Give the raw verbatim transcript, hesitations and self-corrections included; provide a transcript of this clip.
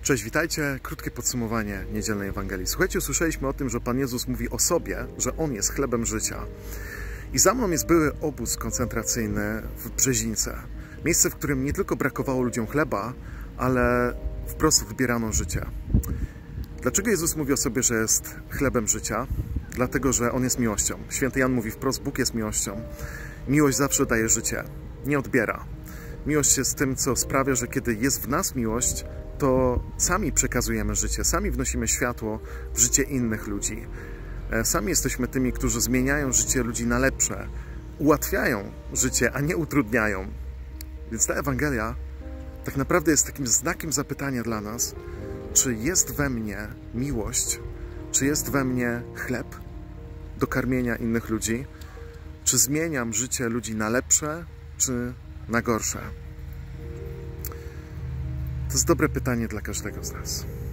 Cześć, witajcie. Krótkie podsumowanie niedzielnej Ewangelii. Słuchajcie, usłyszeliśmy o tym, że Pan Jezus mówi o sobie, że On jest chlebem życia. I za mną jest były obóz koncentracyjny w Brzezińce. Miejsce, w którym nie tylko brakowało ludziom chleba, ale wprost wybierano życie. Dlaczego Jezus mówi o sobie, że jest chlebem życia? Dlatego, że On jest miłością. Święty Jan mówi wprost, Bóg jest miłością. Miłość zawsze daje życie, nie odbiera. Miłość jest tym, co sprawia, że kiedy jest w nas miłość, to sami przekazujemy życie, sami wnosimy światło w życie innych ludzi. Sami jesteśmy tymi, którzy zmieniają życie ludzi na lepsze, ułatwiają życie, a nie utrudniają. Więc ta Ewangelia tak naprawdę jest takim znakiem zapytania dla nas, czy jest we mnie miłość, czy jest we mnie chleb do karmienia innych ludzi, czy zmieniam życie ludzi na lepsze, czy na gorsze. To jest dobre pytanie dla każdego z nas.